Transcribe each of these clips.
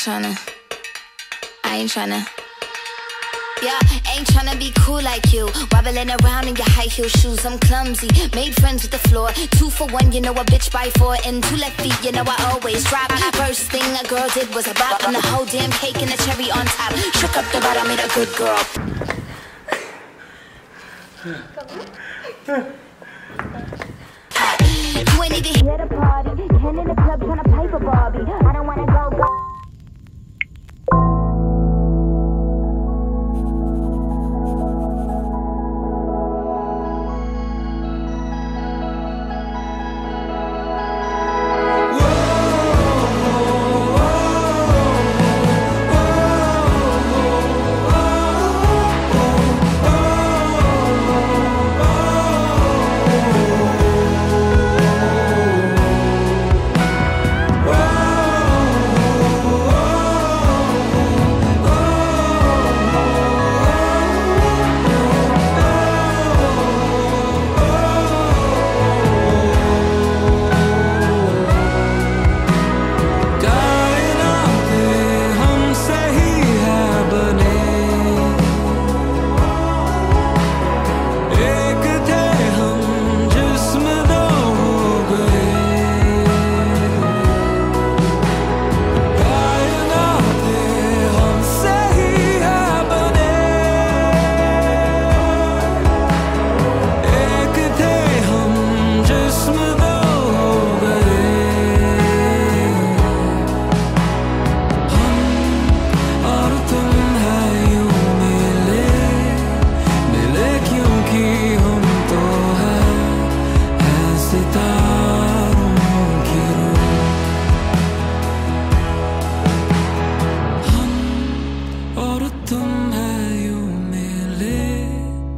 tryna. Yeah, ain't tryna be cool like you. Wobbling around in your high heel shoes. I'm clumsy, made friends with the floor. 2 for 1, you know a bitch by 4. And 2 left feet, you know I always drop. First thing a girl did was a bop. And the whole damn cake and the cherry on top. Shook up the bottom, made a good girl. 'You ain't even here to party. Ken in the club tryna pipe a Barbie. I don't wanna go.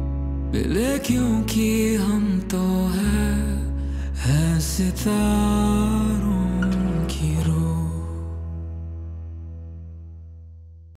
क्योंकि हम तो है सितारे।